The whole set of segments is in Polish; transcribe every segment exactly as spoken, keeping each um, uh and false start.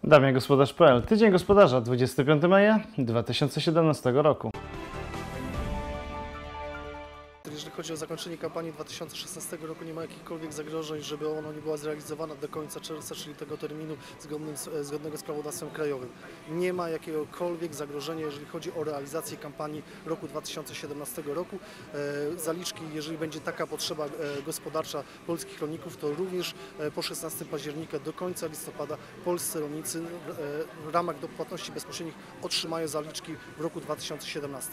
Damian Gospodarz kropka p l. Tydzień Gospodarza, dwudziestego piątego maja dwa tysiące siedemnastego roku. Jeżeli chodzi o zakończenie kampanii dwa tysiące szesnastego roku, nie ma jakichkolwiek zagrożeń, żeby ona nie była zrealizowana do końca czerwca, czyli tego terminu zgodnym, zgodnego z prawodawstwem krajowym. Nie ma jakiegokolwiek zagrożenia, jeżeli chodzi o realizację kampanii roku dwa tysiące siedemnastego roku. Zaliczki, jeżeli będzie taka potrzeba gospodarcza polskich rolników, to również po szesnastego października do końca listopada polscy rolnicy w ramach dopłatności bezpośrednich otrzymają zaliczki w roku dwa tysiące siedemnastym.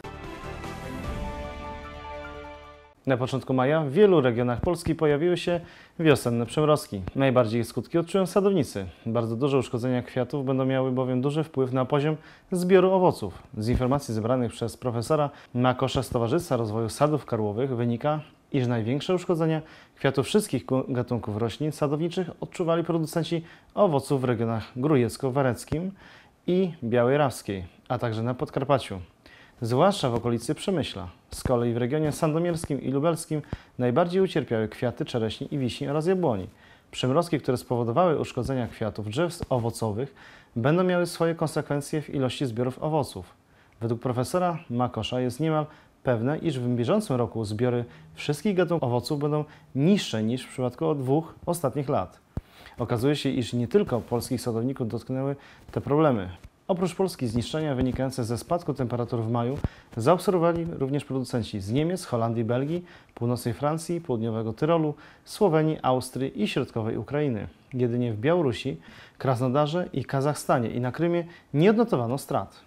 Na początku maja w wielu regionach Polski pojawiły się wiosenne przymrozki. Najbardziej ich skutki odczują sadownicy. Bardzo duże uszkodzenia kwiatów będą miały bowiem duży wpływ na poziom zbioru owoców. Z informacji zebranych przez profesora Makosza z Towarzystwa Rozwoju Sadów Karłowych wynika, iż największe uszkodzenia kwiatów wszystkich gatunków roślin sadowniczych odczuwali producenci owoców w regionach Grójecko-Wareckim i Białej Rawskiej, a także na Podkarpaciu, zwłaszcza w okolicy Przemyśla. Z kolei w regionie sandomierskim i lubelskim najbardziej ucierpiały kwiaty czereśni i wiśni oraz jabłoni. Przymrozki, które spowodowały uszkodzenia kwiatów drzew owocowych, będą miały swoje konsekwencje w ilości zbiorów owoców. Według profesora Makosza jest niemal pewne, iż w bieżącym roku zbiory wszystkich gatunków owoców będą niższe niż w przypadku dwóch ostatnich lat. Okazuje się, iż nie tylko polskich sadowników dotknęły te problemy. Oprócz Polski zniszczenia wynikające ze spadku temperatur w maju zaobserwowali również producenci z Niemiec, Holandii, Belgii, północnej Francji, południowego Tyrolu, Słowenii, Austrii i środkowej Ukrainy. Jedynie w Białorusi, Krasnodarze i Kazachstanie i na Krymie nie odnotowano strat.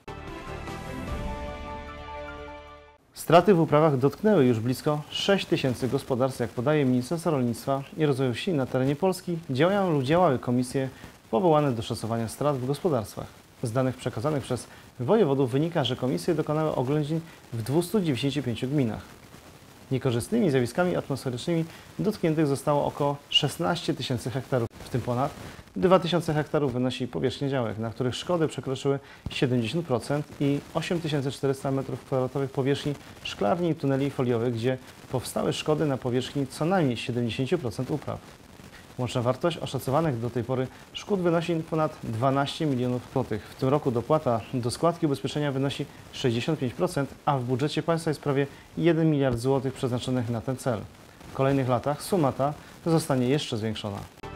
Straty w uprawach dotknęły już blisko sześć tysięcy gospodarstw, jak podaje Ministerstwo Rolnictwa i Rozwoju Wsi. Na terenie Polski działają lub działały komisje powołane do szacowania strat w gospodarstwach. Z danych przekazanych przez wojewodów wynika, że komisje dokonały oględzin w dwustu dziewięćdziesięciu pięciu gminach. Niekorzystnymi zjawiskami atmosferycznymi dotkniętych zostało około szesnaście tysięcy hektarów, w tym ponad dwa tysiące hektarów wynosi powierzchnia działek, na których szkody przekroczyły siedemdziesiąt procent i osiem tysięcy czterysta metrów kwadratowych powierzchni szklarni i tuneli foliowych, gdzie powstały szkody na powierzchni co najmniej siedemdziesiąt procent upraw. Łączna wartość oszacowanych do tej pory szkód wynosi ponad dwanaście milionów złotych. W tym roku dopłata do składki ubezpieczenia wynosi sześćdziesiąt pięć procent, a w budżecie państwa jest prawie jeden miliard złotych przeznaczonych na ten cel. W kolejnych latach suma ta zostanie jeszcze zwiększona.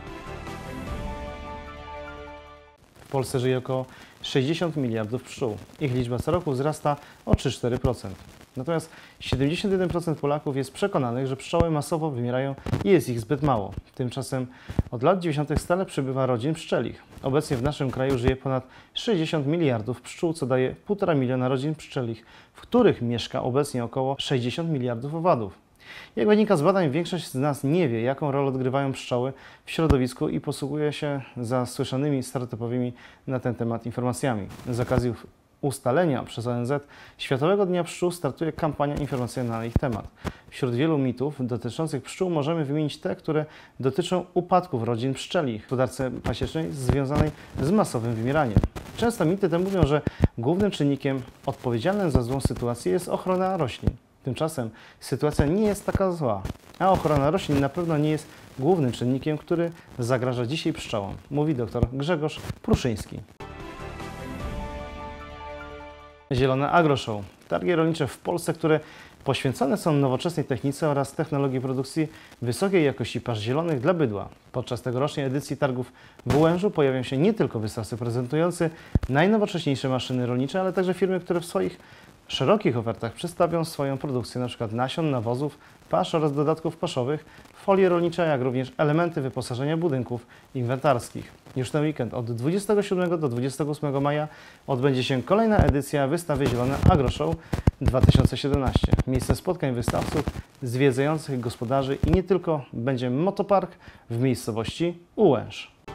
W Polsce żyje około sześćdziesiąt miliardów pszczół. Ich liczba co roku wzrasta o trzy do czterech procent. Natomiast siedemdziesiąt jeden procent Polaków jest przekonanych, że pszczoły masowo wymierają i jest ich zbyt mało. Tymczasem od lat dziewięćdziesiątych stale przybywa rodzin pszczelich. Obecnie w naszym kraju żyje ponad sześćdziesiąt miliardów pszczół, co daje półtora miliona rodzin pszczelich, w których mieszka obecnie około sześćdziesiąt miliardów owadów. Jak wynika z badań, większość z nas nie wie, jaką rolę odgrywają pszczoły w środowisku i posługuje się zasłyszanymi stereotypowymi na ten temat informacjami. Z okazji ustalenia przez O N Z Światowego Dnia Pszczół startuje kampania informacyjna na ich temat. Wśród wielu mitów dotyczących pszczół możemy wymienić te, które dotyczą upadków rodzin pszczelich w gospodarce pasiecznej związanej z masowym wymieraniem. Często mity te mówią, że głównym czynnikiem odpowiedzialnym za złą sytuację jest ochrona roślin. Tymczasem sytuacja nie jest taka zła, a ochrona roślin na pewno nie jest głównym czynnikiem, który zagraża dzisiaj pszczołom, mówi dr Grzegorz Pruszyński. Zielone Agro Show. Targi rolnicze w Polsce, które poświęcone są nowoczesnej technice oraz technologii produkcji wysokiej jakości pasz zielonych dla bydła. Podczas tegorocznej edycji targów w Łężu pojawią się nie tylko wystawcy prezentujący najnowocześniejsze maszyny rolnicze, ale także firmy, które w swoich szerokich ofertach przedstawią swoją produkcję np. nasion, nawozów, pasz oraz dodatków paszowych, folie rolnicze, jak również elementy wyposażenia budynków inwentarskich. Już ten weekend od dwudziestego siódmego do dwudziestego ósmego maja odbędzie się kolejna edycja wystawy Zielone Agro Show dwa tysiące siedemnaście. Miejscem spotkań wystawców, zwiedzających gospodarzy i nie tylko będzie motopark w miejscowości Ułęż.